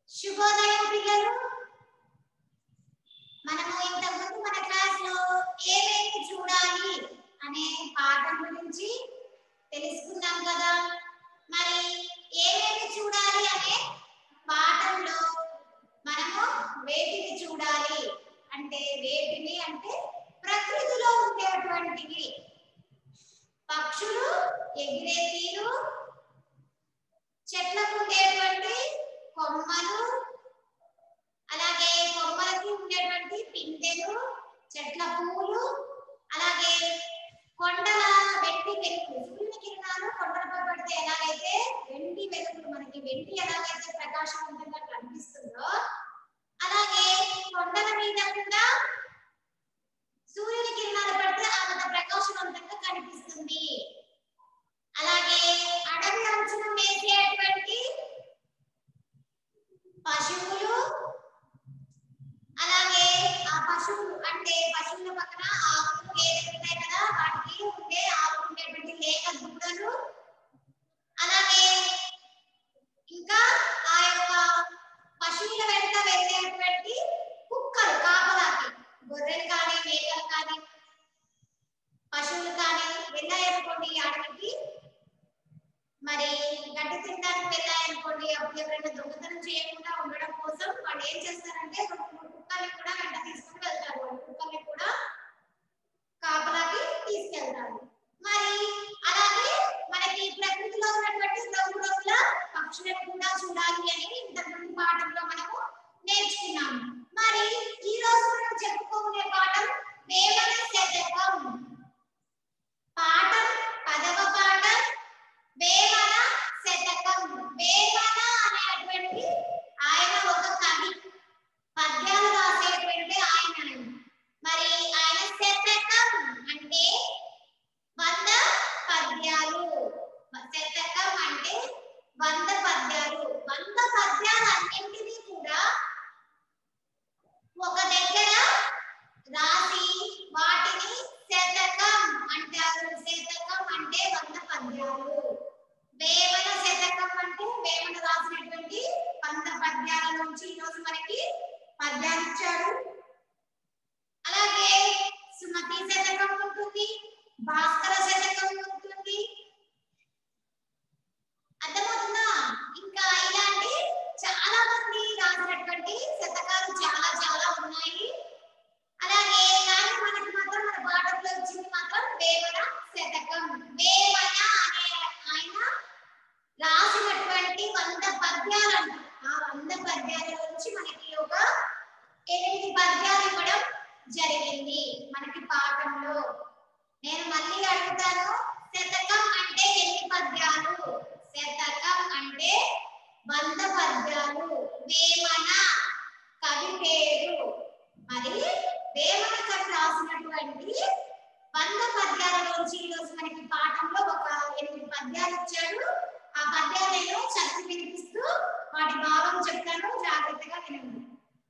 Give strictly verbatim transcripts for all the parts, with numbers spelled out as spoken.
శుభోదయం పిల్లలు. మనము ఇంతకుముందు మన క్లాస్ లో ఏమేమి చూడాలి అనే పాఠం గురించి తెలుసుకున్నాం కదా. మరి ఏమేమి చూడాలి అనే పాఠంలో మనము వేటిని చూడాలి అంటే వేటిని అంటే ప్రకృతిలో ఉండేటువంటివి, పక్షులు ఎగిరే తీరు, చెట్లకు ఉండేటువంటి కొమ్మలు, అలాగే కొమ్మలకి ఉండేటువంటి పిందెలు, చెట్ల పువ్వులు, అలాగే కొండల వెండి వెలుగులు, సూర్యుని కిరణాలు కొండలపై పడితే ఎలాగైతే వెండి వెలుగులు మనకి వెండి ఎలాగైతే ప్రకాశవంతంగా కనిపిస్తుందో అలాగే కొండల మీద కూడా సూర్యుని కిరణాలు పడితే అంత ప్రకాశవంతంగా కనిపిస్తుంది. అలాగే అడవి అంచున మేసేటువంటి పశువులు, అలాగే ఆ పశువులు అంటే పశువుల పక్కన ఆవులు గేదెలు ఉంటాయి కదా, వాటికి ఉండే ఆవులు ఉండేటువంటి లేక దూడలు, అలాగే ఇంకా ఆ యొక్క పశువుల వెంట వెళ్ళేటువంటి కుక్కలు కాపలాకి, గొర్రెలు కానీ మేకలు కానీ పశువులు కానీ వెళ్ళాయనుకోండి అడవికి, మరి గడ్డి తినడానికి వెళ్ళాయనుకోండి, అప్పుడు ఎవరైనా దొంగతనం చేయకుండా ఉండడం కోసం వాళ్ళు ఏం చేస్తారంటే కుక్కల్ని కూడా వెంట తీసుకుని వెళ్తారు. కుక్కల్ని కూడా కాపలాకి తీసుకెళ్తారు. మరి అలాగే మనకి ప్రకృతిలో ఉన్నటువంటి రంగురంగుల పక్షులను కూడా చూడాలి అని ఇంతకుముందు పాఠంలో మనము నేర్చుకున్నాము. మరి ఈ రోజు మనం చెప్పుకోనే పాఠం వేమన శతకం. పాఠం పదవ పాఠం వేమన శతకం. వేమన అనేటువంటి ఆయన ఒక కవి, పద్యాలు రాసేటువంటి ఆయన. మరి ఆయన శతకం అంటే వంద పద్యాలు. శతకం అంటే వంద పద్యాలు. వంద పద్యాలు అన్నింటినీ కూడా ఒక దగ్గర రాసి వాటిని శతకం అంటారు. శతకం అంటే వంద పద్యాలు. వేమన శతకం అంటే వేమన రాసినటువంటి వంద పద్యాల నుంచి ఈరోజు మనకి పద్యాలు ఇచ్చారు. అలాగే సుమతి శతకం ఉంటుంది, భాస్కర శతకం ఉంటుంది. అర్థమవుతుందా? ఇంకా ఇలాంటి చాలా మంది రాసినటువంటి శతకాలు చాలా చాలా ఉన్నాయి. అలాగే కానీ మనకి మాత్రం మన పాఠంలో వచ్చింది మాత్రం వేమన శతకం. వేమన అనే ఆయన రాసినటువంటి వంద పద్యాలు. ఆ వంద పద్యాల నుంచి మనకి ఒక ఎనిమిది పద్యాలు ఇవ్వడం జరిగింది మనకి పాఠంలో. నేను మళ్ళీ అడుగుతాను, శతకం అంటే ఎన్ని పద్యాలు? శతకం అంటే వంద పద్యాలు. వేమన కవి పేరు. మరి వేమన కవి రాసినటువంటి వంద పద్యాల నుంచి ఈరోజు మనకి పాఠంలో ఒక ఎనిమిది పద్యాలు ఇచ్చాడు. ఆ పద్యాలను చదివి వినిపిస్తూ వాటి భావం చెప్తాను, జాగ్రత్తగా వినండి.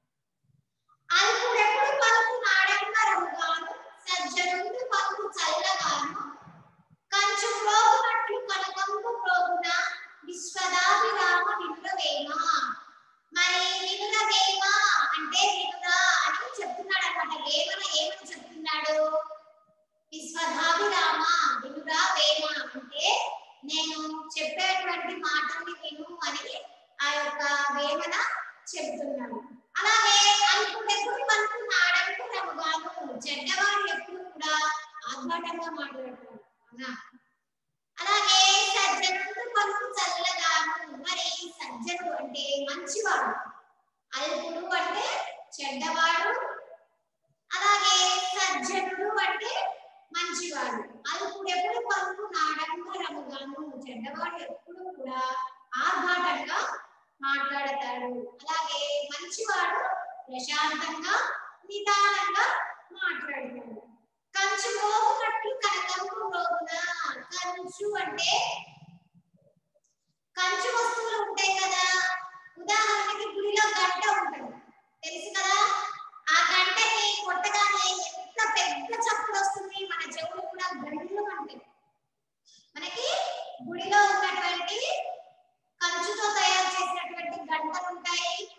అల్పుడెప్పుడు పలుకు నాడంబరముగాను, సజ్జనుండు పలుకు చల్లగాను, కంచు ప్రోగునట్లు కనకంబు ప్రోగున, విశ్వదాభిరామ వినురవేమ. మరి వినురవేమ అంటే వినురా అని చెప్తున్నాడు అన్నమాట. వేమన ఏమని చెప్తున్నాడు? విశ్వదాభిరామ వినురా వేమ అంటే నేను చెప్పేటువంటి మాటల్ని విను అని ఆ యొక్క వేమన చెప్తున్నాడు. అలాగే అల్పుడెప్పుడు పలుకు నాడంబరముగాను, చెడ్డవాడు ఎప్పుడు కూడా ఆర్భాటంగా మాట్లాడతాడు. అవునా? అలాగే సజ్జనుడు పలుకు చల్లగాను. మరి సజ్జనుడు అంటే మంచివాడు, అల్పుడు అంటే చెడ్డవాడు, అలాగే సజ్జనుడు అంటే మంచివాడు. అల్పుడు ఎప్పుడు పలుకు నాడంబరముగాను, చెడ్డవాడు ఎప్పుడు కూడా ఆర్భాటంగా మాట్లాడతాడు. అలాగే మంచివాడు ప్రశాంతంగా నిదానంగా మాట్లాడతాడు. కంచు మోగునట్లు కనకంబు రోగున. కంచు అంటే కంచు వస్తువులు ఉంటాయి కదా. ఉదాహరణకి గుడిలో గంట ఉంటుంది, తెలుసు కదా. ఆ గంటని కొట్టగానే ఎంత పెద్ద చప్పుడు వస్తుంది, మన చెవులు కూడా గంటలు ఉంటాయి. మనకి గుడిలో ఉన్నటువంటి కంచుతో తయారు చేసినటువంటి గంటలు ఉంటాయి,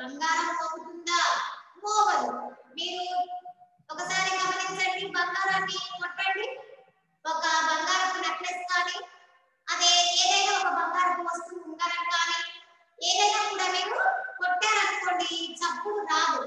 బంగారం మోగుతుందా? మోగదు. మీరు ఒకసారి గమనించండి, బంగారాన్ని కొట్టండి, ఒక బంగారపు నెక్లెస్ కానీ అదే ఏదైనా ఒక బంగారపు వస్తువు ఉంగరం కానీ ఏదైనా కూడా మీరు కొట్టారనుకోండి చప్పుడు రాదు.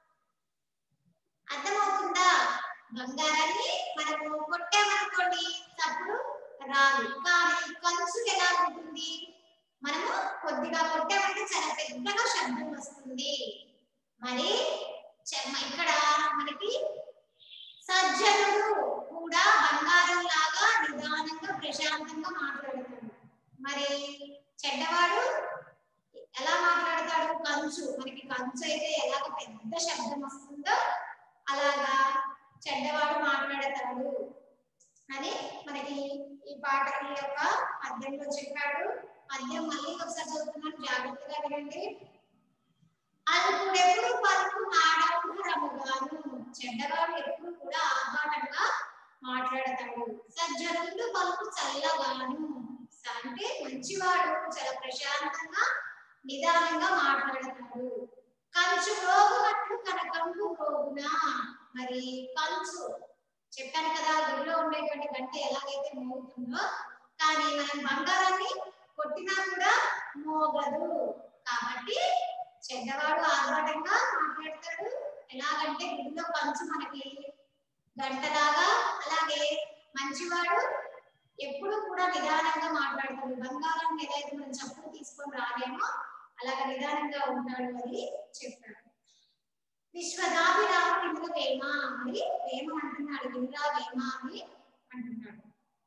అర్థమవుతుందా? బంగారాన్ని మనము కొట్టామనుకోండి చప్పుడు రాదు. కానీ కంచు ఎలా ఉంటుంది? మనము కొద్దిగా కొట్టామంటే చాలా పెద్దగా శబ్దం వస్తుంది. మరి ఇక్కడ మనకి సజ్జనుడు కూడా బంగారం లాగా నిదానంగా ప్రశాంతంగా మాట్లాడతాడు. మరి చెడ్డవాడు ఎలా మాట్లాడతాడు? కంచు, మనకి కంచు అయితే ఎలాగ పెద్ద శబ్దం వస్తుందో అలాగా చెడ్డవాడు మాట్లాడతాడు అని మనకి ఈ పాట యొక్క పద్యంలో చెప్పాడు. పద్యం మళ్ళీ ఒకసారి చదువుతున్నాను, జాగ్రత్తగా వినండి. అల్పుడెప్పుడు పలుకు నాడముగాను, చెడ్డవాడు ఎప్పుడు కూడా ఆర్భాటంగా మాట్లాడతాడు. సజ్జనుడు పలుకు చల్లగాను, అంటే మంచివాడు చాలా ప్రశాంతంగా నిదానంగా మాట్లాడతాడు. కంచు రోగునట్లు కనకంబు రోగునా, మరి కంచు చెప్పాను కదా గుడిలో ఉండేటువంటి గంట ఎలాగైతే మోగుతుందో, కానీ మనం బంగారాన్ని కొట్టినా కూడా మోగదు. కాబట్టి చెడ్డవాడు ఆర్భాటంగా మాట్లాడతాడు. ఎలాగంటే గుడిలో కంచు మనకి గంటలాగా, అలాగే మంచివాడు ఎప్పుడు కూడా నిదానంగా మాట్లాడతాడు. బంగారాన్ని ఏదైతే మనం చప్పుడు తీసుకొని రాలేమో అలాగ నిదానంగా ఉంటాడు అని చెప్పాడు. విశ్వదాభిరామ వినుల వేమ, మరి వేమ అంటున్నాడు, వినురా వేమ అని అంటున్నాడు.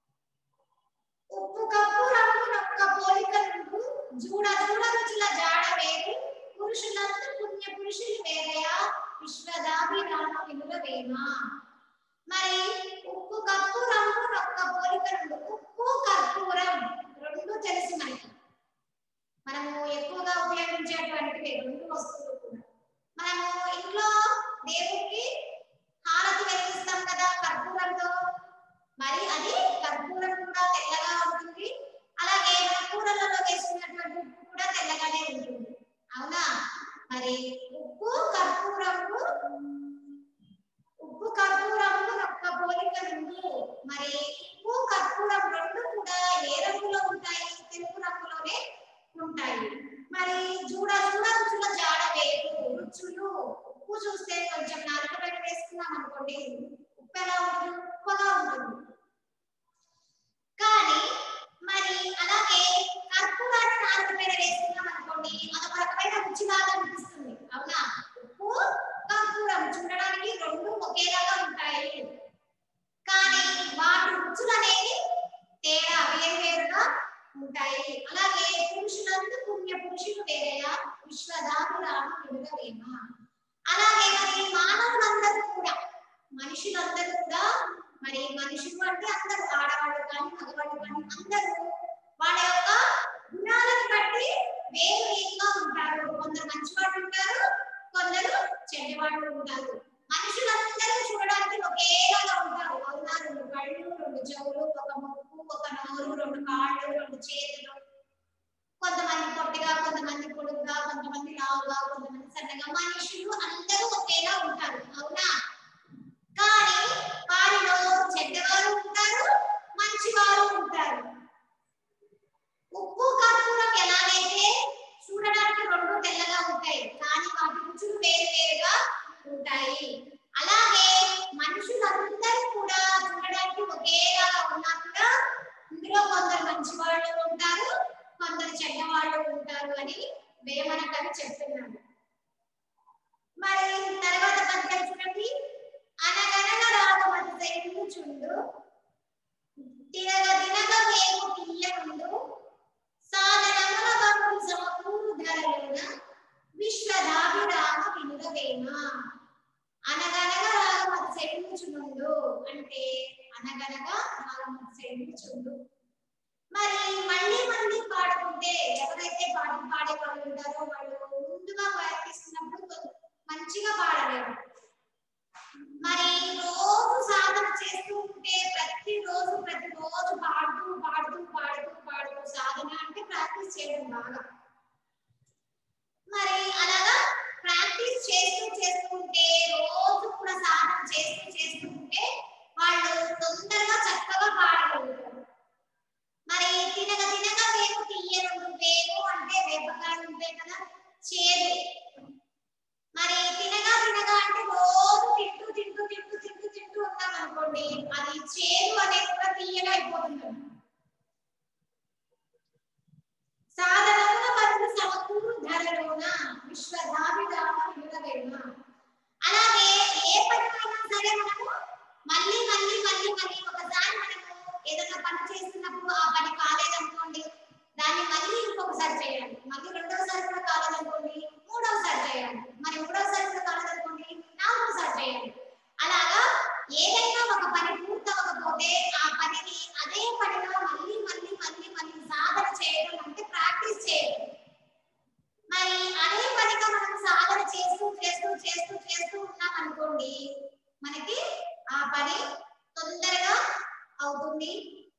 ఉప్పు కప్పు రంగు నొక్క పోలిక నుండు, జూడ జూడ రుచుల జాడ వేరు, పురుషులందు పుణ్య పురుషులు వేరయా, విశ్వదాభిరామ వినుల వేమ. మరి ఉప్పు కప్పు రంగు నొక్క పోలిక నుండు, ఉప్పు కర్పూరం రెండు తెలుసు మనకి, మనము ఎక్కువగా ఉపయోగించేటువంటివి రెండు వస్తువులు కూడా. మనము ఇంట్లో దేవుడికి హారతి వెలిగిస్తాం కదా కర్పూరంతో, మరి అది కర్పూరం కూడా తెల్లగా ఉంటుంది. అలాగే మన కూరలలో వేసుకున్నటువంటి ఉప్పు కూడా తెల్లగానే ఉంటుంది, అవునా? మరి ఉప్పు కర్పూరము ఉప్పు కర్పూరము ఒక్క పోలిక నుండి, మరి ఉప్పు కర్పూరం రెండు కూడా ఏ రంగులో ఉంటాయి? తెలుపు రంగులోనే ఉంటాయి. మరి చూడ చూడ రుచుల జాడ వేరు, రుచులు ఉప్పు చూస్తే కొంచెం నాలుకపైన వేసుకున్నాం అనుకోండి ఉప్పు ఎలా ఉంటుంది? ఉప్పుగా ఉంటుంది. కానీ మరి అలాగే కర్పూరాన్ని నాలుకపైన వేసుకున్నాం అనుకోండి అదొక రకమైన రుచిలాగా అనిపిస్తుంది, అవునా? ఉప్పు కర్పూరం చూడడానికి రెండు ఒకేలాగా ఉంటాయి, కానీ వాటి రుచులు అనేవి తేడా వేరువేరుగా ఉంటాయి. అలాగే పురుషులందు పుణ్య పురుషులు వేరేయా, విశ్వదాభిరామ వినుల వేమ. అలాగే మరి మానవులందరూ కూడా, మనుషులందరూ కూడా, మరి మనుషులు అంటే అందరూ, ఆడవాళ్ళు కానీ మగవాళ్ళు కానీ అందరూ వాళ్ళ యొక్క గుణాలను బట్టి వేరు వేరుగా ఉంటారు. కొందరు మంచివాళ్ళు ఉంటారు, కొందరు చెడ్డవాళ్ళు ఉంటారు. మనుషులందరూ చూడడానికి ఒకేలాగా ఉంటారు, అవునా? రెండు కళ్ళు, రెండు చెవులు, ఒక ముక్కు, ఒక నోరు, రెండు కాళ్ళు, రెండు చేతులు. కొంతమంది పొట్టిగా, కొంతమంది పొడుగుగా, కొంతమంది లావుగా, కొంతమంది సన్నగా. మనుషులు అందరూ ఒకేలా ఉంటారు, అవునా? కానీ వారిలో చెడ్డవారు ఉంటారు, మంచివారు ఉంటారు. ఉప్పు కర్పూరం ఎలాగైతే చూడడానికి రెండు తెల్లగా ఉంటాయి, కానీ వాటి రుచులు వేరు వేరుగా ఉంటాయి. అలాగే మనుషులందరూ కూడా చూడడానికి ఒకేలాగా ఉన్నా కూడా ఇందులో కొందరు మంచి వాళ్ళు ఉంటారు, కొందరు చెడ్డవాళ్ళు ఉంటారు అని వేమన కవి చెప్తున్నాడు. మరి తర్వాత పద్యం చూడండి. అనగనగ రాగమతి సైన్యుచుండు, తినగ తినగ వేము తీయముండు, సాధనముల గంగు సమకూరు ధరలోన, విశ్వదాభిరామ వినుల వేమ. అనగనగ రాగమతి సైన్యుచుండు అంటే అనగనగా రాగమతి సైన్యుచుండు. మరి మళ్ళీ మళ్ళీ పాడుకుంటే ఎవరైతే పాటలు పాడే వాళ్ళు ఉంటారో వాళ్ళు ముందుగా ప్రయత్నిస్తున్నప్పుడు మంచిగా పాడలేరు. మరి రోజు సాధన చేస్తూ ఉంటే ప్రతి రోజు ప్రతి రోజు పాడుతూ పాడుతూ పాడుతూ పాడుతూ సాధన అంటే ప్రాక్టీస్ చేయడం బాగా. మరి అలాగా చేస్తూ ఉన్నాం అనుకోండి మనకి ఆ పని తొందరగా అవుతుంది.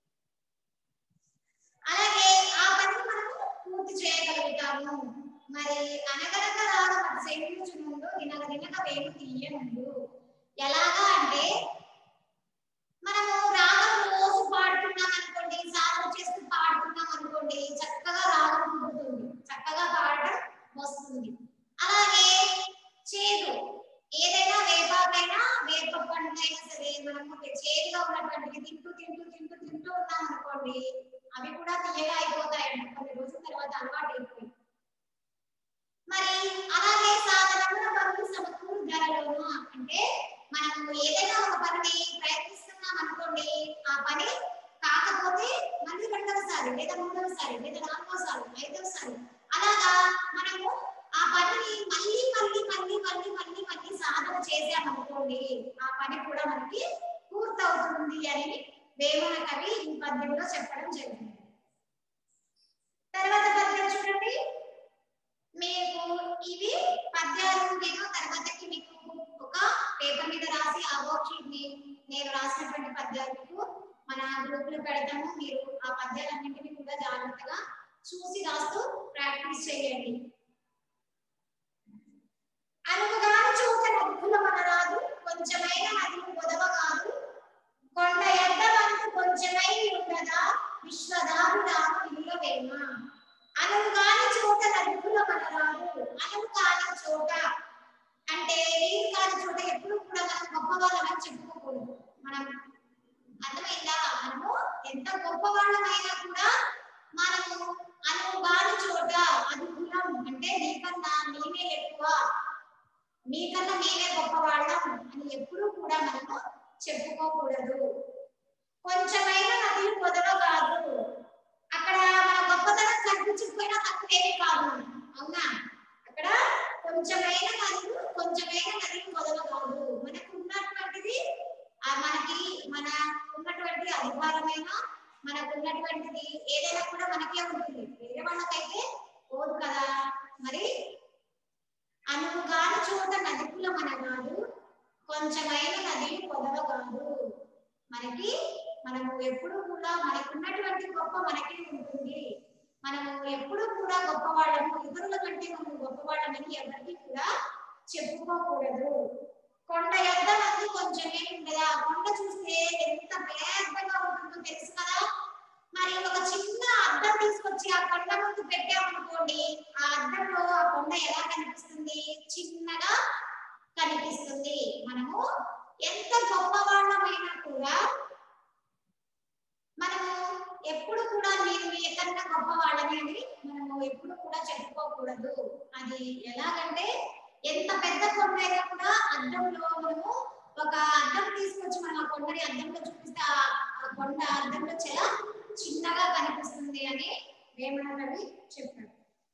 అలాగే ఆ పని మనము పూర్తి చేయగలుగుతాము. మరి అనగనక రాగం అది సేవించునుండు వినగ వినగ వేణు తీయనుండు. ఎలాగా అంటే మనము రాగం రోజు పాడుతున్నాం అనుకోండి, సాధన చేస్తూ పాడుతున్నాం అనుకోండి, చక్కగా రాగం పుడుతుంది, చక్కగా పాడడం వస్తుంది. అలాగే చేదు ఏదైనా వేపాకైనా వేప పండుగైనా సరే మనము చేదుగా ఉన్నటువంటివి తింటూ తింటూ తింటూ తింటూ ఉన్నాం అనుకోండి అవి కూడా తీయగా అయిపోతాయండి కొన్ని రోజుల తర్వాత అలవాటు అయిపోయి. మరి అలాగే సాధారణంగా పనులు సమకూరు ధరలోను అంటే మనం ఏదైనా ఒక పనిని ప్రయత్నిస్తున్నాం అనుకోండి ఆ పని కాకపోతే మళ్ళీ రెండవసారి లేదా మూడవసారి లేదా నాలుగవసారి ఐదవసారి అలాగా మనము ఆ పనిని మళ్ళీ మళ్ళీ మళ్ళీ మళ్ళీ మళ్ళీ మళ్ళీ సాధన చేసామనుకోండి ఆ పని కూడా మనకి పూర్తవుతుంది అని వేమన కవి ఈ పద్యంలో చెప్పడం జరిగింది. తర్వాత పద్యం చూడండి. మీకు ఇవి పద్యాలు నేను తర్వాతకి మీకు ఒక పేపర్ మీద రాసి ఆ వర్క్ షీట్ ని నేను రాసినటువంటి పద్యాలకు మన గ్రూప్ లో పెడతాము. మీరు ఆ పద్యాలన్నింటినీ కూడా జాగ్రత్తగా చూసి రాస్తూ ప్రాక్టీస్ చేయండి. అనుకుగాని చోట నదుల మన రాదు కొంచెమైన నదులు పొదవ కాదు కొండ ఎద్ద వంతు కొంచెమై ఉండదా విశ్వదారు రాము నిలువేమ. అనువు కాని చోట నదుల మన రాదు. అనువు కాని చోట అంటే వీలు కాని చోట ఎప్పుడు కూడా మనం గొప్ప వాళ్ళమని చెప్పుకోకూడదు. మనం అర్థమైందా? మనము ఎంత గొప్ప వాళ్ళమైనా కూడా మనము అనువు కాని చోట అది కులం అంటే నీకన్నా నేనే ఎక్కువ మీకన్నా మేమే గొప్పవాళ్ళం అని ఎప్పుడూ కూడా మనము చెప్పుకోకూడదు. కొంచెమైన నదులు పొదవ కాదు. అక్కడ మన గొప్పతనం కనిపించకపోయినా తక్కువేమీ కాదు. అవునా? అక్కడ కొంచెమైన నదులు కొంచెమైన నదులు పొదవ కాదు. మనకు ఉన్నటువంటిది మనకి మన ఉన్నటువంటి అధికారమైన మనకు ఉన్నటువంటిది ఏదైనా కూడా మనకే ఉంటుంది, వేరే వాళ్ళకైతే పోదు కదా. మరి అనువుగాని చోట నదుల మన కాదు కొంచెమైన నది పొదవ కాదు. మనకి మనము ఎప్పుడు కూడా మనకున్నటువంటి గొప్ప మనకి ఉంటుంది. మనము ఎప్పుడు కూడా గొప్పవాళ్ళము ఇతరుల కంటే మనం గొప్పవాళ్ళమని ఎవరికి కూడా చెప్పుకోకూడదు. కొండ ఎద్ద మంది కొంచెమే ఉండదా. కొండ చూస్తే ఎంత పెద్దగా ఉంటుందో తెలుసు కదా. మరి ఒక చిన్న అద్దం తీసుకొచ్చి ఆ కొండ ముందు పెట్టామనుకోండి ఆ అద్దంలో ఆ కొండ ఎలా కనిపిస్తుంది? చిన్నగా కనిపిస్తుంది. మనము ఎంత గొప్పవాళ్ళమైనా కూడా మనము ఎప్పుడు కూడా మీరు ఎక్కడన్నా గొప్పవాళ్ళని అని మనము ఎప్పుడు కూడా చెప్పుకోకూడదు. అది ఎలాగంటే ఎంత పెద్ద కొండ అయినా కూడా అద్దంలో మనము ఒక అద్దం తీసుకొచ్చి మనం ఆ కొండని అద్దంలో చూపిస్తే ఆ కొండ అద్దంలో చాలా చిన్నగా కనిపిస్తుంది అని వేమన కవి చెప్పారు.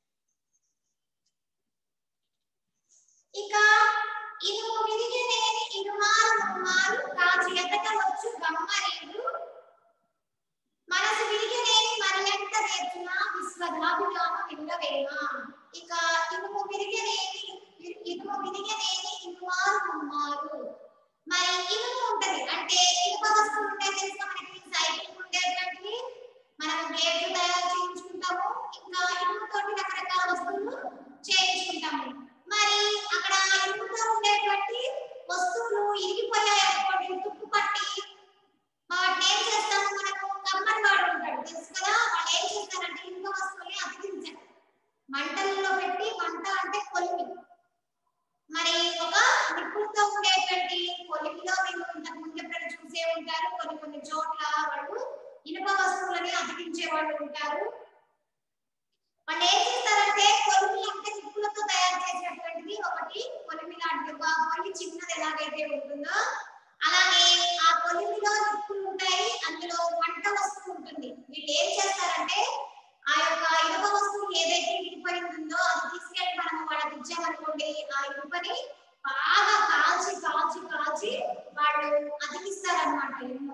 ఇక ఇనుము విరిగినేని ఇనుమారు ముమ్మారు కాచి ఎదగవచ్చు గమ్మరీలు మనసు విరిగినేని మరి ఎంత రేతున విశ్వదాభిరామ వింగవేమ. ఇక ఇనుము విరిగినేని ఇనుము విరిగినేని ఇనుమారు ముమ్మారు. మరి ఇనుము ఉంటది అంటే ఇనుప వస్తువులు ఉంటాయి తెలుసా మనకి. సైకిల్ ఉండేటువంటివి మనం గేట్లు తయారు చేయించుకుంటాము. ఇంకా ఇనుముతోటి రకరకాల వస్తువులు చేయించుకుంటాము. మరి అక్కడ ఇనుముతో ఉండేటువంటి వస్తువులు ఇరిగిపోయాయి అనుకోండి తుప్పు పట్టి వాటిని ఏం చేస్తాము మనము కమ్మరి వాడు ఉంటాడు తెలుసు కదా. వాళ్ళు ఏం చేస్తారంటే ఇనుప వస్తువుల్ని అతికించారు మంటల్లో పెట్టి. మంట అంటే కొలిమి. మరి ఒక నిప్పులతో ఉండేటువంటి కొలిమిలో మీరు ఇంతకు ముందు ఎప్పుడైనా చూసే ఉంటారు. కొన్ని కొన్ని చోట్ల వాళ్ళు ఇనుప వస్తువులని అతికించే వాళ్ళు ఉంటారు. వాళ్ళు ఏం చేస్తారంటే కొలిమి అంటే నిప్పులతో తయారు చేసినటువంటిది ఒకటి కొలిమి లాంటి ఒక కొలిమి చిన్నది ఎలాగైతే ఉంటుందో అలాగే ఆ కొలిమిలో నిప్పులు ఉంటాయి, అందులో వంట వస్తువు ఉంటుంది. వీళ్ళు ఏం చేస్తారంటే ఆ యొక్క ఇనుప వస్తువు ఏదైతే ఇరిగిపోయి ఉంటుందో అది తీసుకెళ్ళి మనం వాళ్ళకి ఇచ్చామనుకోండి ఆ ఇనుపని బాగా కాల్చి కాల్చి కాల్చి వాళ్ళు అతికిస్తారనమాట ఇనుము.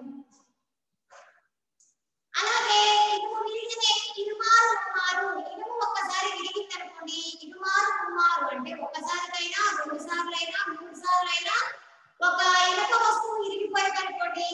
అలాగే ఇనుము విరిగినే ఇనుమారు ముమ్మారు. ఇనుము ఒక్కసారి విరిగింది అనుకోండి ఇనుమారు ముమ్మారు అంటే ఒక్కసారికైనా రెండు సార్లు అయినా మూడు సార్లు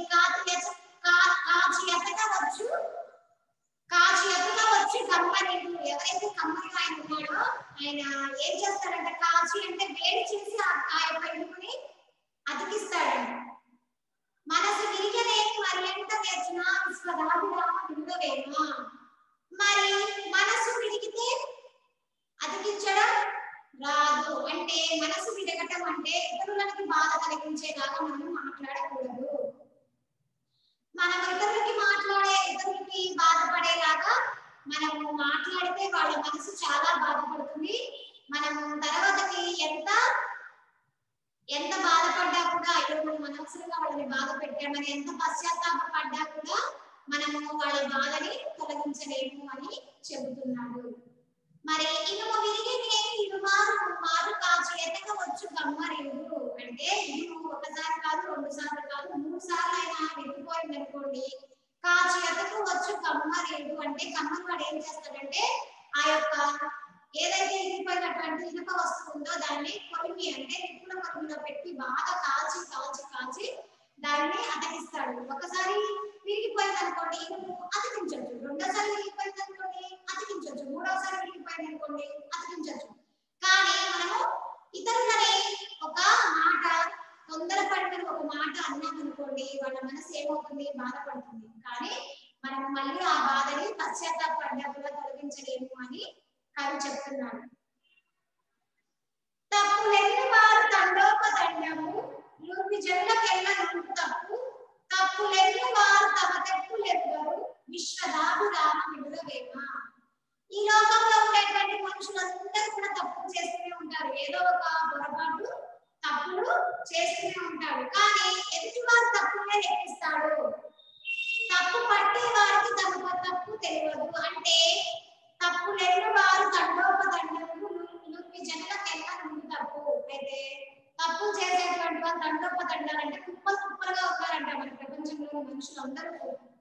కాచి కాచి ఎత్తకవచ్చు కాచి ఎత్తకవచ్చు కమ్మనీడు. ఎవరైతే కమ్మని ఆయన ఉన్నాడో ఆయన ఏం చేస్తాడంటే కాచి అంటే వేడి చేసి ఆ యొక్క ఇనుముని అతికిస్తాడంట. మనసు విరిగనేని మరి ఎంత తెచ్చినా విశ్వదాభిరామ విడుదవేమా. మరి మనసు విరిగితే అతికించడం రాదు. అంటే మనసు విరగటం అంటే ఇతరులకి బాధ కలిగించేలాగా మనం మాట్లాడకూడదు. మనం ఇతరులకి మాట్లాడే ఇతరులకి బాధపడేలాగా మనము మాట్లాడితే వాళ్ళ మనసు చాలా బాధపడుతుంది. మనము తర్వాతకి ఎంత ఎంత బాధపడ్డా కూడా అయ్యో మనం అనవసరంగా వాళ్ళని బాధ పెట్టామని ఎంత పశ్చాత్తాపడ్డా కూడా మనము వాళ్ళ బాధని తొలగించలేము అని చెబుతున్నాడు. మరి ఇనుము విరిగి నేను ఇనుమారు మారు కాచి ఎతకవచ్చు కమ్మరేడు. అంటే ఇనుము ఒకసారి కాదు రెండు సార్లు కాదు మూడు సార్లు అయినా విరిగిపోయింది అనుకోండి, కాచి ఎతకవచ్చు కమ్మరేడు. అంటే కమ్మరి వాడు ఏం చేస్తాడంటే ఆ యొక్క ఏదైతే ఇరిగిపోయినటువంటి ఇనుప వస్తువు ఉందో దాన్ని కొలిమి అంటే నిప్పుల కొలిమిలో పెట్టి బాగా కాల్చి కాల్చి కాల్చి దాన్ని అతికిస్తాడు. ఒకసారి విరిగిపోయింది అనుకోండి ఇనుము అతికించవచ్చు, రెండోసారి విరిగిపోయింది అనుకోండి అతికించవచ్చు, మూడోసారి విరిగిపోయింది అనుకోండి అతికించవచ్చు. కానీ మనము ఇతరులని ఒక మాట తొందరపడిన ఒక మాట అన్నాం అనుకోండి వాళ్ళ మనసు ఏమవుతుంది, బాధపడుతుంది. కానీ మనం మళ్ళీ ఆ బాధని పశ్చాత్తాపడ్డా కూడా తొలగించలేము అని కవి చెప్తున్నాడు. తప్పులెన్ని వారు తండోపదండము నూర్మి జనులకెల్ల నుండు తప్పు తప్పులెన్ని వారు తమ తప్పులెవ్వరు విశ్వదాభు రామ విడుదవేమ. ఈ లోకంలో ఉండేటువంటి మనుషులందరూ కూడా తప్పులు చేస్తూనే ఉంటారు, ఏదో ఒక పొరపాటు తప్పులు చేస్తూనే ఉంటారు. కానీ ఎదుటి వారు తప్పులే లెక్కిస్తాడు, తప్పు పట్టే వారికి తమ తప్పు తెలియదు. అంటే తప్పులెన్ని వారు తండోపదండము నూర్మి జనులకెల్ల నుండు తప్పు. అయితే తప్పు చేసేటువంటి వాళ్ళు తండోపదండాలంటే కుప్పలు కుప్పలుగా ఉన్నారంట మన ప్రపంచంలో మనుషులందరూ.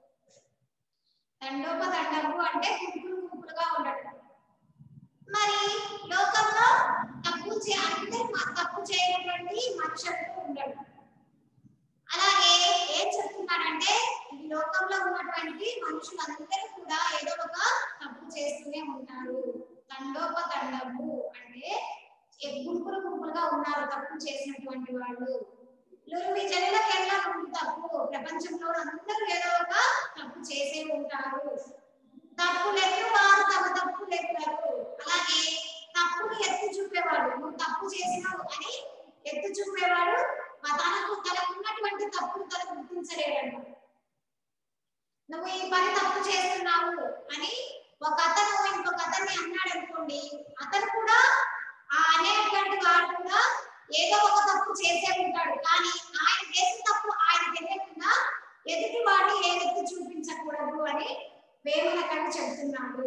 తండోపదండము అంటే గుంపులు గుంపులుగా ఉండటం. మరి లోకంలో తప్పు చే అంటే తప్పు చేయనటువంటి మనుషులు ఉండడం. అలాగే ఏం చెప్తున్నాడంటే ఈ లోకంలో ఉన్నటువంటి మనుషులందరూ కూడా ఏదో ఒక తప్పు చేస్తూనే ఉంటారు. తండోపదండము అంటే గుంపులు గుంపులుగా ఉన్నారు తప్పు చేసినటువంటి వాళ్ళు. నూర్మి జనులకెల్ల నుండు తప్పు, ప్రపంచంలో అందరూ ఏదో ఒక తప్పు చేసే ఉంటారు. తప్పులెత్తు వారు తమ తప్పులు ఎత్తారు. అలాగే తప్పుని ఎత్తి చూపేవాడు, నువ్వు తప్పు చేసినావు అని ఎత్తి చూపేవాడు తనకు తనకు ఉన్నటువంటి తప్పును తనకు గుర్తించలేడు. నువ్వు ఈ పని తప్పు చేస్తున్నావు అని ఒక అతను ఇంకొక అతన్ని అన్నాడు అనుకోండి, అతను కూడా ఆ అనేటువంటి వాడు కూడా ఏదో ఒక తప్పు చేసే ఉంటాడు. కానీ ఆయన చేసిన తప్పు ఆయన తెలియకుండా ఎదుటి వాడు ఏ వ్యక్తి చూపించకూడదు అని వేమన కవి చెబుతున్నాడు.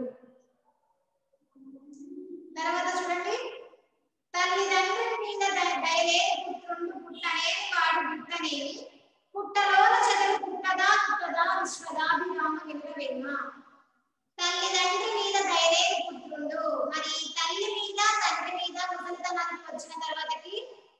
తర్వాత చూడండి, తల్లిదండ్రుల మీద దయలేని పుత్రుడు పుట్టనేని వాడు పుట్టనేని పుట్టలోన చెదలు పుట్టదా పుట్టదా విశ్వదాభిరామ విడుదవేమ. తల్లిదండ్రి మీద దయలేని పుత్రుడు, మరి తల్లి మీద తండ్రి మీద ముసలితనానికి వచ్చిన తర్వాతకి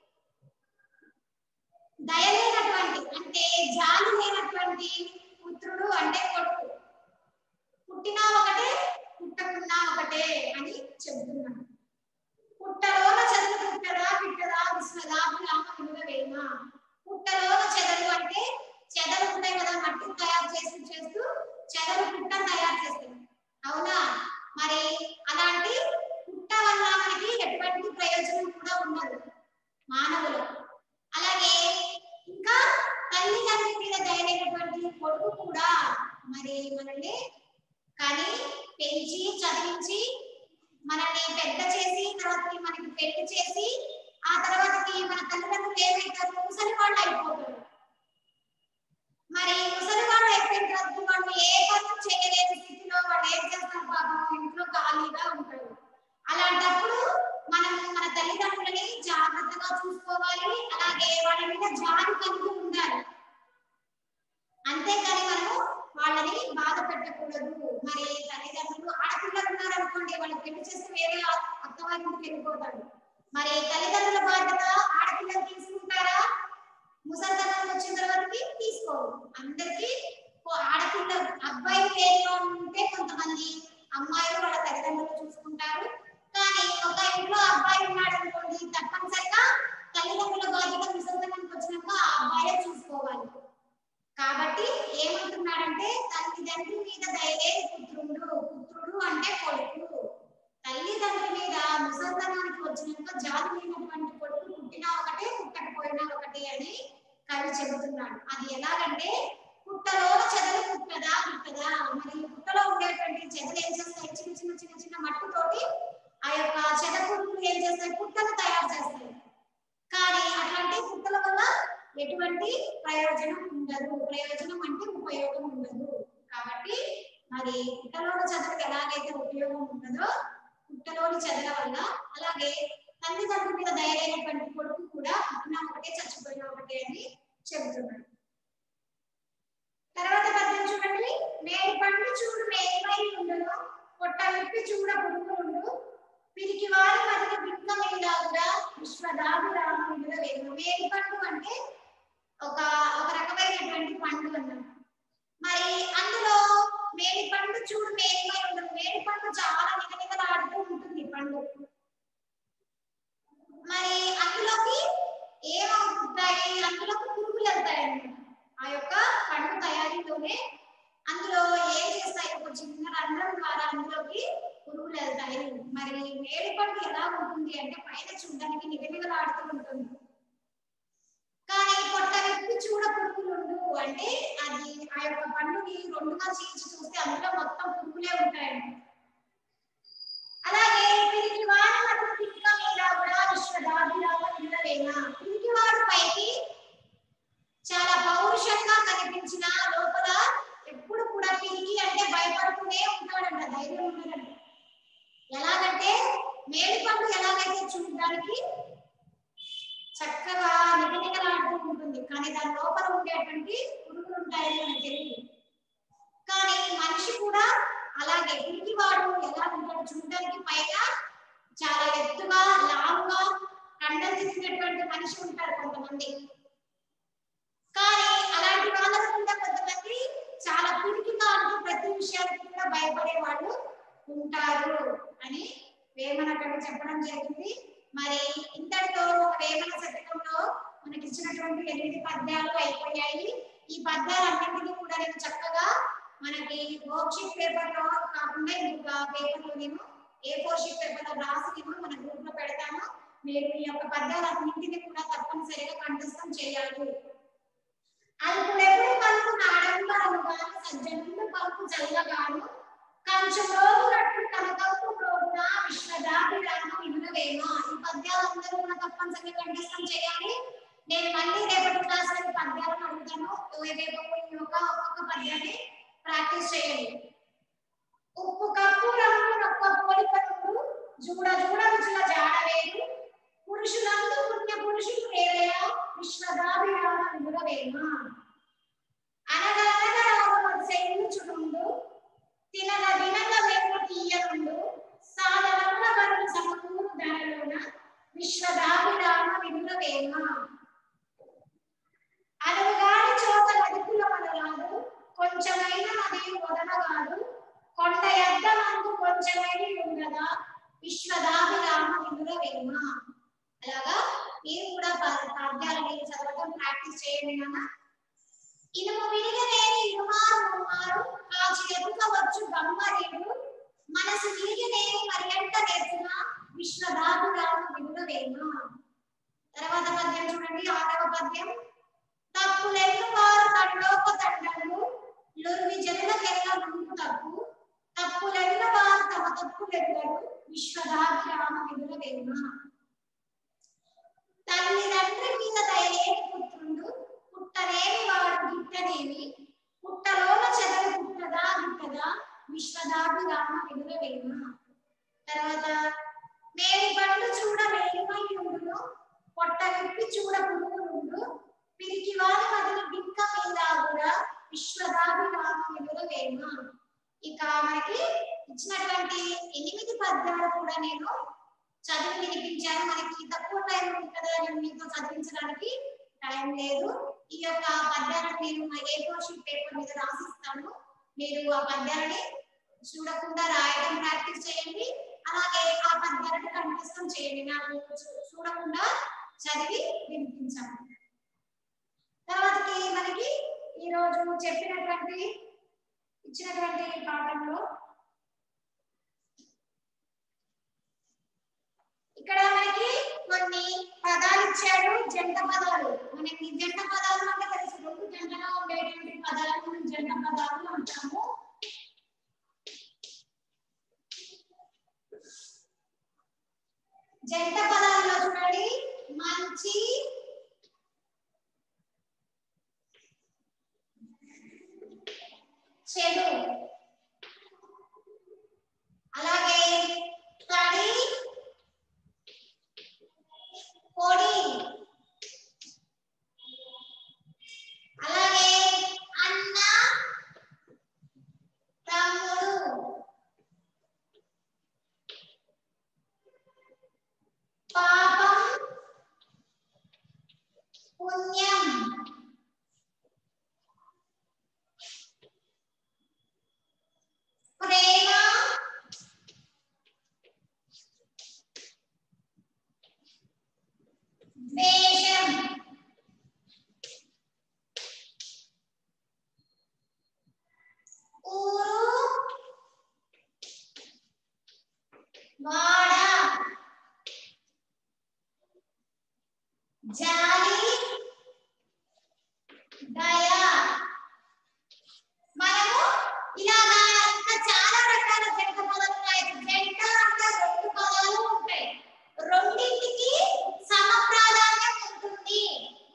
దయలేనటువంటి అంటే జాలి లేనటువంటి పుత్రుడు అంటే కొడుకు. పుట్టినా ఒకటే పుట్టకున్నా ఒకటే అని చెబుతున్నాడు. పుట్టలోన చెదలు పుట్టదా పిట్టదా విశ్వదాభిరామ విడుదవేమ. పుట్టలోన చెదలు అంటే చెదలు ఉంటాయి కదా, మట్టిని తయారు చేస్తూ చేస్తూ చెదలు పుట్టను తయారు చేస్తాయి, అవునా? మరి అలాంటి పుట్ట వల్ల మనకి ఎటువంటి ప్రయోజనం కూడా ఉండదు మానవులు. అలాగే ఇంకా తల్లిదండ్రుల మీద దయలేనటువంటి కొడుకు కూడా మరి మనల్ని కానీ పెంచి చదివించి మనల్ని పెద్ద చేసి తర్వాత మనకి పెళ్లి చేసి ఆ తర్వాతకి మన తల్లిదండ్రులు ఏమైతారు, ముసలి వాళ్ళు అయిపోతారు. మరి ముసలి వాళ్ళు అయిపోయిన తర్వాత వాళ్ళు ఏ పని చేయలేని స్థితిలో వాళ్ళు ఏం చేస్తారు, పాపం ఇంట్లో ఖాళీగా ఉంటారు. అలాంటప్పుడు మనం మన తల్లిదండ్రులని జాగ్రత్తగా చూసుకోవాలి, అలాగే వాళ్ళ మీద జాలి కలిగి ఉండాలి. అంతేకాని మనము వాళ్ళని బాధ పెట్టకూడదు. మరి తల్లిదండ్రులు ఆడపిల్లలు ఉన్నారు అనుకోండి, వాళ్ళు పెళ్లి చేస్తే వేరే అత్తవారి ఇంటికి వెళ్ళిపోతాడు. మరి తల్లిదండ్రుల బాధ్యత ఆడపిల్లలు తీసుకుంటారా? ముసలితనం వచ్చిన తర్వాత తీసుకోరు. తండ్రి మీద దయలేని పుత్రుడు. పుత్రుడు అంటే కొడుకు. తల్లి తండ్రి మీద ముసల్తనానికి వచ్చినాక జాతి లేనటువంటి కొడుకు పుట్టినా ఒకటే పుట్టకపోయినా ఒకటే అని కవి చెబుతున్నాడు. అది ఎలాగంటే పుట్టలో చెదలు పుట్టదా పుట్టదా మరి పుట్టలో ఉండేటువంటి చెదలు ఏం చేస్తాయి? చిన్న చిన్న చిన్న చిన్న మట్టితోటి ఆ యొక్క చెద పురుగులు ఏం చేస్తాయి? పుట్టను తయారు చేస్తాయి. కానీ అట్లాంటి పుట్టల వల్ల ఎటువంటి ప్రయోజనం ఉండదు. ప్రయోజనం అంటే ఉపయోగం ఉండదు. కాబట్టి మరి పుట్టలోని చెదలకు ఎలాగైతే ఉపయోగం ఉండదో పుట్టలోని చెదల వల్ల అలాగే తల్లిదండ్రుల మీద దయలేనటువంటి కొడుకు కూడా పుట్టినా ఒకటే చచ్చిపోయినా ఒకటే అని చెబుతున్నాడు. తర్వాత పద్యం చూడండి. మేడి పండు చూడు మేమై ఉండను, పొట్ట విప్పి చూడ పురుగులుండు, పిరికి వారి మధ్య బింకమేలాగురా విశ్వదాభిరామ విడుదల వేరు. మేడి పండు అంటే ఒక ఒక రకమైనటువంటి పండు అన్నమాట. మరి అందులో మేడి పండు చూడు మేమై ఉండదు. మేడి పండు చాలా నిగనిగలాడుతూ ఉంటుంది పండు. మరి అందులోకి ఏమవుతాయి? అందులోకి పురుగులు వెళ్తాయి అన్నమాట. ఆ యొక్క పండు తయారీలోనే అందులో ఏం చేస్తాయి? ఒక చిన్న రంధ్రం ద్వారా అందులోకి పురుగులు వెళ్తాయి. మరి మేడి పండు ఎలా ఉంటుంది అంటే పైన చూడడానికి నిగనిగలాడుతూ ఉంటుంది. కానీ పొట్ట విప్పి చూడ పురుగులుండు అంటే అది ఆ యొక్క పండుని రెండుగా చీల్చి చూస్తే అందులో మొత్తం పురుగులే ఉంటాయండి. అలాగే పిరికి వాడి మధ్య పిక్క మీద కూడా విశ్వదాభిరామ విడుదలేనా. పిరికి వాడు పైకి చాలా పౌరుషంగా కనిపించిన లోపల ఎప్పుడు కూడా పిరికి అంటే భయపడుతూనే ఉంటాడంట, ధైర్యం ఉండదంట. ఎలాగంటే మేడి పండు ఎలాగైతే చూడడానికి చక్కగా నిగనిగలాడుతూ ఉంటుంది, కానీ దాని లోపల ఉండేటువంటి పురుగులు ఉంటాయని మనకు తెలియదు. కానీ మనిషి కూడా అలాగే పిరికి వాడు ఎలా ఉంటాడు? చూడడానికి పైగా చాలా ఎత్తుగా లావుగా కండలు తిరిగినటువంటి మనిషి ఉంటారు కొంతమంది. కానీ అలాంటి వాళ్ళకు కూడా కొంతమంది చాలా పిరికిగా అంటూ ప్రతి విషయానికి కూడా భయపడే వాళ్ళు ఉంటారు అని వేమన కవి చెప్పడం జరిగింది. మరి ఇంతటితో ఒక వేమన శతకంలో మనకి ఇచ్చినటువంటి ఎనిమిది పద్యాలు అయిపోయాయి. ఈ పద్యాలన్నింటినీ కూడా నేను చక్కగా మనకి వర్క్ షీట్ పేపర్ లో కాకుండా ఇంకొక పేపర్ లో నేను ఏ ఫోర్ షీట్ పేపర్ లో రాసి నేను మన గ్రూప్ లో పెడతాను. మీరు ఈ యొక్క పద్యాలన్నింటినీ కూడా తప్పనిసరిగా కంఠస్థం చేయాలి. అల్పుడెప్పుడు పలుకు నాడంబరముగాను సజ్జనుడు పలుకు చల్లగాను కంచు రోగునట్టు కనకప్పు రోగున విశ్వదాభిరామ వినురవేమ. ఈ పద్యాలందరూ కూడా తప్పనిసరిగా కంఠస్థం చేయాలి. నేను మళ్ళీ రేపటి క్లాస్ లో పద్యాలను అడుగుతాను. రేపు ఒక ఒక్కొక్క పద్యాన్ని ప్రాక్టీస్ చేయండి. ఉప్పు కప్పు రంగు నొక్క పోలిక నుండు జూడ జూడ రుచుల జాడవేరు పురుషులందు పుణ్య పురుషులు వేరయా విశ్వదాభిరామ వినురవేమ. అనగా అనగా రామవది శైలుచునుండు తినగ దినగ వెన్ను తీయనుండు సాధనముల వరుణ సమకూరు ధరలోన విశ్వదాభిరామ వినురవేమ. అడుగుగాని చోట నదుకుల మనరాదు కొంచెమైన నదియు వదనగాదు కొండ ఎద్ద మందు కొంచెమైనది ఉండదా విశ్వదాభిరామ వినురవేమ. అలాగా మీరు కూడా పద్యాలని చదవడం ప్రాక్టీస్ చేయండి నాన్న. ఇనుము విరిగనేని ఇనుమారు ముమ్మారు కాచి ఎదుకవచ్చు గమ్మరీడు మనసు విరిగనేని మరియంట నేర్చిన విశ్వదాభిరామ వినురవేమ. తర్వాత పద్యం చూడండి. ఆరవ పద్యం. తప్పులెన్ను వారు తండోప తండలు లొరువి జనులకెల్ల ముందు తప్పు తప్పులెన్ను వారు తమ తప్పులెల్లరు విశ్వదాభిరామ వినురవేమ. తల్లిదండ్రి మీద దయలేని పుత్రుడు పుట్టనేమి వాడు గిట్టనేమి పుట్టలోన చెదలు పుట్టదా గిట్టదా విశ్వదాభిరామ వినురవేమ. తర్వాత మేడి పండు చూడ మేలుమై ఉండును పొట్ట విప్పి చూడ పురుగులుండు పిరికి వారి మధ్య బింక మీద కూడా విశ్వదాభిరామ వినురవేమ. ఇక మనకి ఇచ్చినటువంటి ఎనిమిది పద్యాలు కూడా నేను చదివి వినిపించాను. మనకి తక్కువ టైం ఉంది కదా, నేను మీతో చదివించడానికి టైం లేదు. ఈ యొక్క పద్యాలను నేను ఏ ఫోర్ షీట్ పేపర్ మీద రాసిస్తాను. మీరు ఆ పద్యాలని చూడకుండా రాయడం ప్రాక్టీస్ చేయండి. అలాగే ఆ పద్యాలను కంఠస్థం చేయండి. నాకు చూడకుండా చదివి వినిపించాను. తర్వాతకి మనకి ఈ రోజు చెప్పినటువంటి ఇచ్చినటువంటి పాఠంలో ఇక్కడ మనకి కొన్ని పదాలు ఇచ్చాడు, జంట పదాలు. మనకి జంట పదాలు అంటే తెలుసు, రెండు జంటగా ఉండేటువంటి పదాలను మనం జంట పదాలు అంటాము. జంట పదాల్లో చూడండి, మంచి, చెడు, అలాగే తడి, పొడి, అలాగే అన్న, తమ్ముడు, పాపం, పుణ్యం, ప్రేమ, ద్వేషం, ఊరు, వాడ, జాలి, దయ. మనము ఇలాగా ఇంకా చాలా రకాల జంట పదాలు ఉన్నాయి. జంట అంటే రెండు పదాలు ఉంటాయి, రెండింటికి సమ ప్రాధాన్యం ఉంటుంది.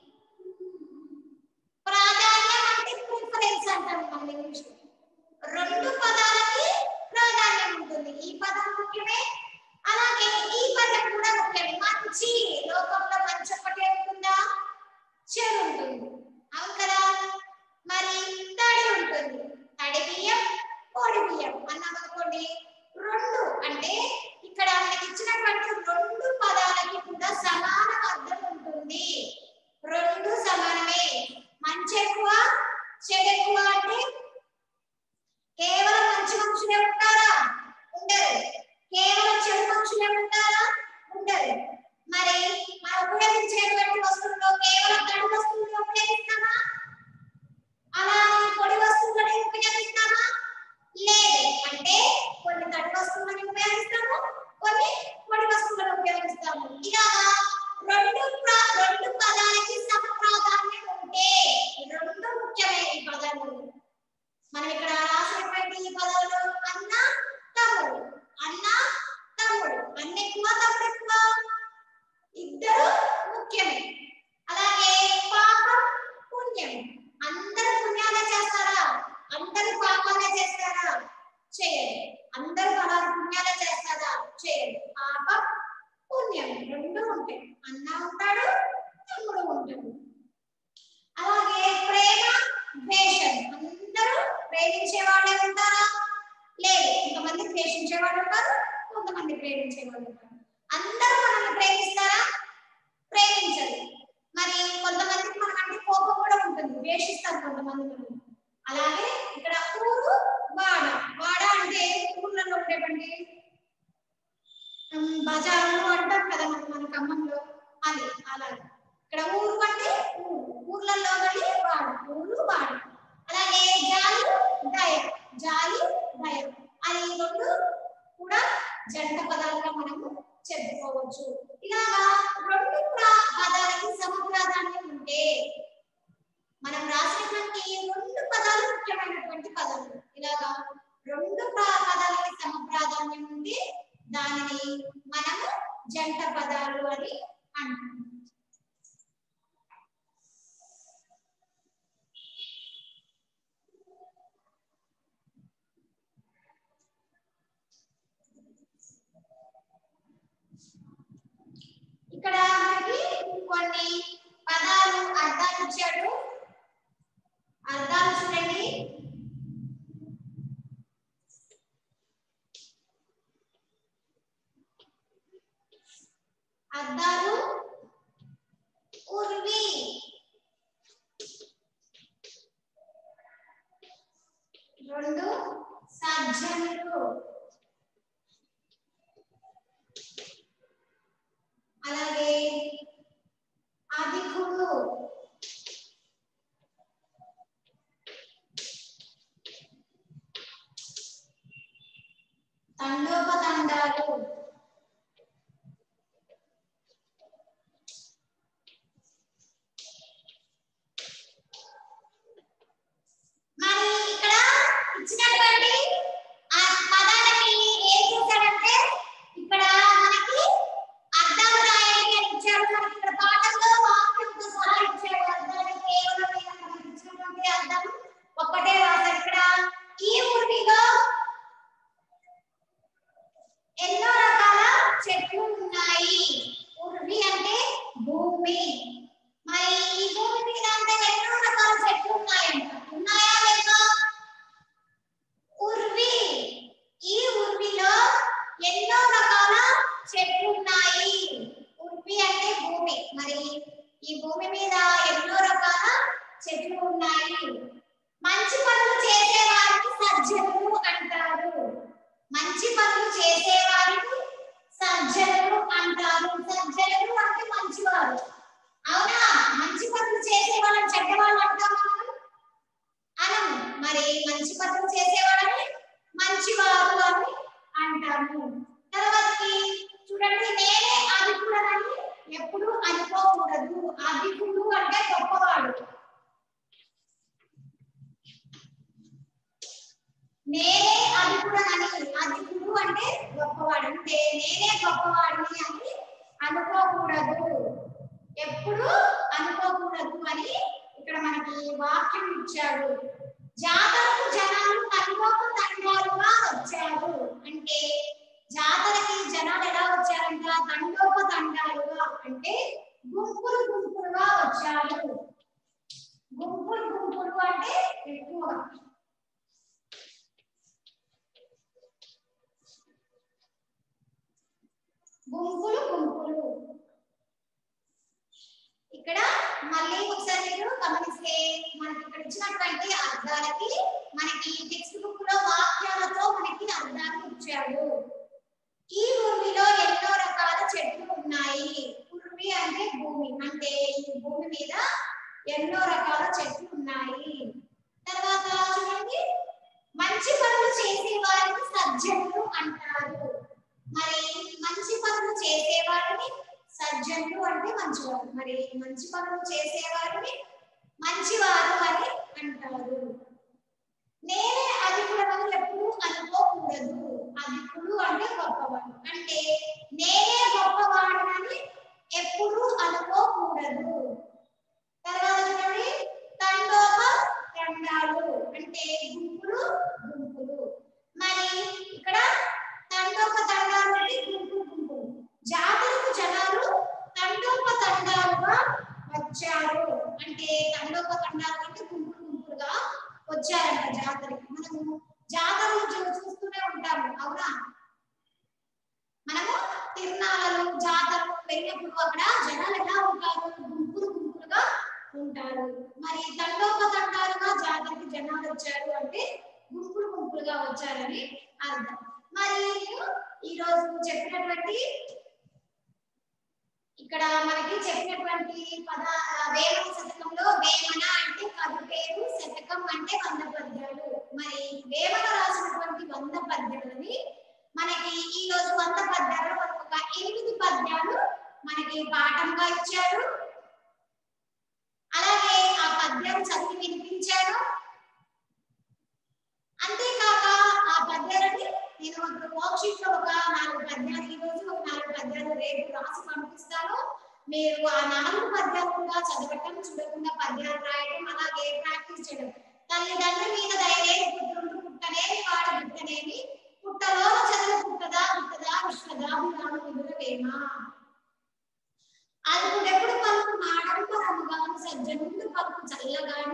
ప్రాధాన్యం అంటే ప్రిఫరెన్స్ అంటాం మనం ఇంగ్లీష్ లో. రెండు పదాలకి ప్రాధాన్యం ఉంటుంది. ఈ పదం ముఖ్యమే, అలాగే ఈ పదం కూడా ముఖ్యమే. మంచి, లోకంలో మంచి ఒకటే ఉంటుందా? చెడు ఉంటుంది, అవును కదా. మరి తడి ఉంటుంది, తడి బియ్యం, పొడి బియ్యం అన్నాం అనుకోండి. రెండు అంటే ఇక్కడ మనకి ఇచ్చినటువంటి రెండు పదాలకి కూడా సమాన అర్థం ఉంటుంది. రెండు సమానమే. మంచి ఎక్కువ, చెడు ఎక్కువ అంటే కేవలం మంచి మనుషులే ఉంటారా? ఉండరు. కేవలం చెడు మనుషులే ఉంటారా? ఉండరు. మరి మనం ఉపయోగించేటువంటి వస్తువుల్లో కేవలం తడి వస్తువులను ఉపయోగిస్తామా? అలా పొడి వస్తువులను ఉపయోగిస్తామా? లేదు. అంటే కొన్ని తడి వస్తువులను ఉపయోగిస్తాము, కొన్ని పొడి వస్తువులను ఉపయోగిస్తాము. ఇలాగా రెండు రెండు పదాలకి సమ ప్రాధాన్యం ఉంటే రెండు ముఖ్యమైన ఈ పదాలు. మనం ఇక్కడ రాసినటువంటి ఈ పదాలు అన్న, తమ్ముడు, అన్న, తమ్ముడు. అన్న ఎక్కువ, తమ్ముడు ఎక్కువ, ఇద్దరు ముఖ్యమే. అలాగే పాపం, పుణ్యం. అందరూ పుణ్యాలే చేస్తారా? అందరూ పాపాలే చేస్తారా? చేయరు. అందరూ పలానా పుణ్యాలే చేస్తారా? చేయరు. పాపం, పుణ్యం రెండు ఉంటాయి. అన్న ఉంటాడు, తమ్ముడు ఉంటాడు. అలాగే ప్రేమ, ద్వేషం. అందరూ ప్రేమించే వాళ్ళే ఉంటారా? లేదు. కొంతమంది ద్వేషించే వాళ్ళు ఉంటారు, కొంతమంది ప్రేమించే వాళ్ళు ఉంటారు. అందరూ మనల్ని ప్రేమిస్తారా? ప్రేమించరు. మరి కొంతమందికి మనం అంటే కోపం కూడా ఉంటుంది, ద్వేషిస్తారు కొంతమంది మనం. అలాగే ఇక్కడ ఊరు, వాడ. వాడ అంటే ఊర్లలో ఉండేటువంటి బజార్లు అంటాం కదా మనం మన ఖమ్మంలో, అది అలాగే. ఇక్కడ ఊరు అంటే ఊరు, ఊర్లలో వెళ్ళి వాడ, ఊరు, వాడ. అలాగే జాలి, దయ. జాలి, దయ అది రెండు కూడా జంట పదాలుగా మనము చెప్పుకోవచ్చు. ఇలాగా రెండు పదాలకి సమ ప్రాధాన్యం ఉంటే మనం రాసినటువంటి రెండు పదాలు ముఖ్యమైనటువంటి పదాలు. ఇలాగా రెండు పదాలకి సమ ప్రాధాన్యం ఉంటే దానిని మనము జంట పదాలు అని అంటాం. ఇక్కడ మనకి కొన్ని పదాలు అర్థాలు ఇచ్చాడు, అర్థాలు చూడండి. అర్థాలు ఉర్వి, రెండు సజ్జనులు, అలాగే అధికుడు, తండోపతండాలు మరి ఇక్కడ ఇచ్చినటువంటి ఆ పదాలకి ఏం చేశాడంటే ఇక్కడ మనకి అర్థం రాయాలి అని ఇచ్చాడు. మనకి ఇక్కడ పాఠంలో వాక్యంతో సహా ఇచ్చాడు. అర్థాన్ని కేవలం మనకి ఇచ్చినటువంటి అర్థం ఒక్కటే రాశారు. ఇక్కడ ఈ ఊరిలో ఎన్నో రకాల చెట్లు ఉన్నాయి. ఉర్వి అంటే భూమి. మరి ఈ భూమి మీద అంటే ఎన్నో రకాల చెట్లు ఉన్నాయంట. ఉన్నాయా లేదా? ఉర్వి, ఈ ఉర్విలో ఎన్నో రకాల చెట్లు ఉన్నాయి. ఉర్వి అంటే భూమి. మరి ఈ భూమి మీద ఎన్నో రకాల చెట్లు ఉన్నాయి. మంచి పనులు చేసే వారికి సజ్జనులు అంటారు. మంచి పనులు చేసే వారికి సజ్జనులు అంటారు. సజ్జనులు అంటే మంచివారు. అవునా? మంచి పనులు చేసే వాళ్ళని చెడ్డవాళ్ళు అంటామా మనం? అనము. మరి మంచి పనులు చేసే వాళ్ళని మంచివారు అని అంటాము. తర్వాతకి చూడండి, నేనే అధికుడనని ఎప్పుడు అనుకోకూడదు. అధికుడు అంటే గొప్పవాడు. నేనే అధికుడనని, అధికుడు అంటే గొప్పవాడు. అంటే నేనే గొప్పవాడిని అని అనుకోకూడదు. ఎప్పుడు అనుకోకూడదు అని ఇక్కడ మనకి వాక్యం ఇచ్చాడు. జాతరకు జనాలు తండోప తండాలుగా వచ్చారు. అంటే జాతరకి జనాలు ఎలా వచ్చారంట? తండోప తండాలుగా అంటే గుంపులు గుంపులుగా వచ్చారు. గుంపులు గుంపులు అంటే ఎక్కువగా. గుంపులు గుంపులు. ఇక్కడ మళ్ళీ ఒకసారి మీరు గమనిస్తే మనకి ఇక్కడ ఇచ్చినటువంటి అర్థాలకి మనకి టెక్స్ట్ బుక్ లో వాక్యాలతో మనకి అర్థాలు ఇచ్చాడు. ఈ భూమిలో ఎన్నో రకాల చెట్లు ఉన్నాయి. భూమి అంటే భూమి. అంటే ఈ భూమి మీద ఎన్నో రకాల చెట్లు ఉన్నాయి. తర్వాత చూడండి, మంచి పనులు చేసే వారిని సజ్జనులు అంటారు. మరి మంచి పనులు చేసే వారిని సజ్జనులు అంటే మంచివారు. మరి మంచి పనులు చేసే వారిని మంచివారు అని అంటారు. నేనే అధికుడని ఎప్పుడు అనుకోకూడదు. అధికుడు అంటే గొప్పవాడు. అంటే నేనే గొప్పవాడినని ఎప్పుడు అనుకోకూడదు. తర్వాత చూడండి, తండోప తండాలు అంటే గుంపులు గుంపులు. మరి ఇక్కడ తండోప తండాలు అంటే గుంపులు గుంపులు. జాతరకు జనాలు తండోప తండాలుగా వచ్చారు. అంటే తండోప తండాలు అంటే గుంపులు గుంపులుగా వచ్చారంట జాతరకి. మనము జాతరలు చూస్తూనే ఉంటాము, అవునా? మనము తిరునాళ్ళలు జాతరలు వెళ్ళినప్పుడు అక్కడ జనాలు ఎలా ఉంటారు? గుంపులు గుంపులుగా ఉంటారు. మరి తండోప తండాలుగా జాతరకి జనాలు వచ్చారు అంటే గుంపులు గుంపులుగా వచ్చారని అర్థం. మరి ఈ రోజు చెప్పినటువంటి ఇక్కడ మనకి చెప్పినటువంటి పద వేమన శతకంలో వేమన అంటే కవి పేరు, శతకం అంటే వంద పద్యాలు. మరి వేమన రాసినటువంటి వంద పద్యాలని మనకి ఈ రోజు వంద పద్యాలు మనకు ఒక ఎనిమిది పద్యాలు మనకి పాఠంగా ఇచ్చారు. అలాగే ఆ పద్యం చదివి వినిపించారు. అంతేకాక ఆ పద్యాలని నేను ఒక వర్క్ షీట్ లో ఒక నాలుగు పద్యాలు ఈ రోజు, ఒక నాలుగు పద్యాలు రేపు రాసి పంపిస్తాను. మీరు ఆ నాలుగు పద్యాలు కూడా చదవటం, చూడకుండా పద్యాలు రాయడం, అలాగే ప్రాక్టీస్ చేయడం. తల్లిదండ్రుల మీద దయలేని పుత్రుడు పుట్టనేమి వాడు పుట్టనేమి, పుట్టలో చదువు పుట్టదా పుట్టదా విశ్వదాభిరాము విదురవేమ. అదుపుడెప్పుడు పలుకు మాడంబరముగాను సజ్జనుండు పలుకు చల్లగాను,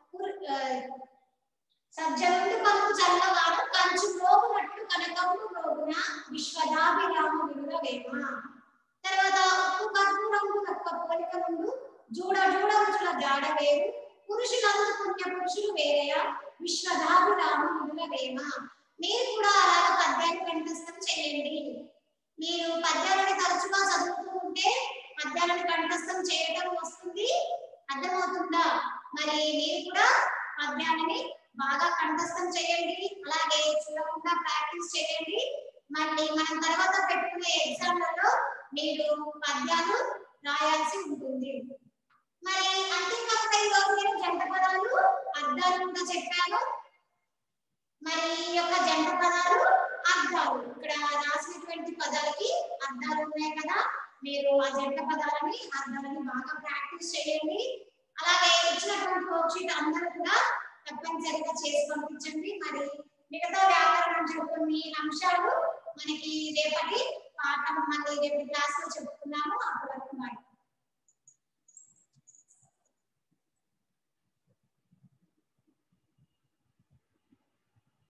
సజ్జనుండు పలుకు చల్లగాను కంచు రోగునట్లు కనకమును రోగున విశ్వదాభిరామ విదురవేమ. తర్వాత ఉప్పు కర్పూరము నొక్క పోలిక నుండు జూడ జూడ రుచుల జాడ వేరు, పురుషులందు పుణ్య పురుషులు వేరేయ విశ్వదాభిరామ విదురవేమ. మీరు కూడా అలాగ పద్యాన్ని కంఠస్థం చేయండి. మీరు పద్యాలను తరచుగా చదువుతూ ఉంటే పద్యాలను కంఠస్థం చేయడం వస్తుంది. అర్థమవుతుందా? మరి మీరు కూడా పద్యాన్ని బాగా కంఠస్థం చేయండి. అలాగే చూడకుండా ప్రాక్టీస్ చేయండి. మళ్ళీ మనం తర్వాత పెట్టుకునే ఎగ్జామ్లలో మీరు పద్యాలు రాయాల్సి ఉంటుంది. మరి అంతేకాకుండా ఈరోజు నేను జంట పదాలు అర్థాలు కూడా చెప్పాను. మరి ఈ యొక్క జంట పదాలు అర్థాలు ఇక్కడ రాసినటువంటి పదాలకి అర్థాలు ఉన్నాయి కదా, మీరు ఆ జంట పదాలని అర్థాలని బాగా ప్రాక్టీస్ చేయండి. అలాగే ఇచ్చినటువంటి వర్క్ షీట్ అందరూ కూడా తప్పనిసరిగా చేసి పంపించండి. మరి మిగతా వ్యాకరణం కొన్ని అంశాలు మనకి రేపటి పాఠం మళ్ళీ రేపటి క్లాస్